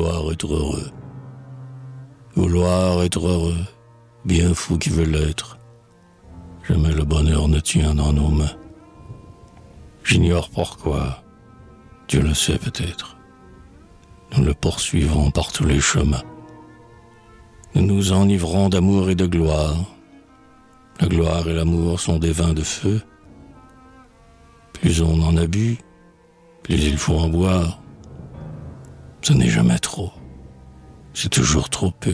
vouloir être heureux. Vouloir être heureux, bien fou qui veut l'être. Jamais le bonheur ne tient dans nos mains. J'ignore pourquoi, Dieu le sait peut-être. Nous le poursuivrons par tous les chemins. Nous nous enivrons d'amour et de gloire. La gloire et l'amour sont des vins de feu. Plus on en a bu, plus il faut en boire. Ce n'est jamais trop. C'est toujours trop peu.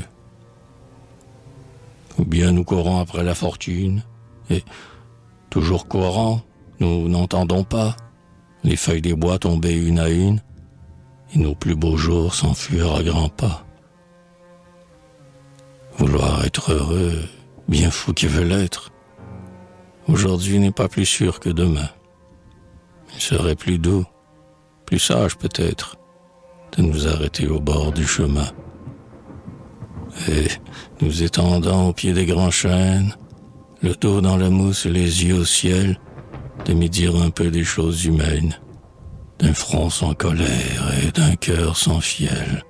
Ou bien nous courons après la fortune, et, toujours courant, nous n'entendons pas les feuilles des bois tomber une à une, et nos plus beaux jours s'enfuir à grands pas. Vouloir être heureux, bien fou qui veut l'être, aujourd'hui n'est pas plus sûr que demain. Il serait plus doux, plus sage peut-être, de nous arrêter au bord du chemin. Et nous étendant au pied des grands chênes, le dos dans la mousse et les yeux au ciel, de médire un peu des choses humaines, d'un front sans colère et d'un cœur sans fiel.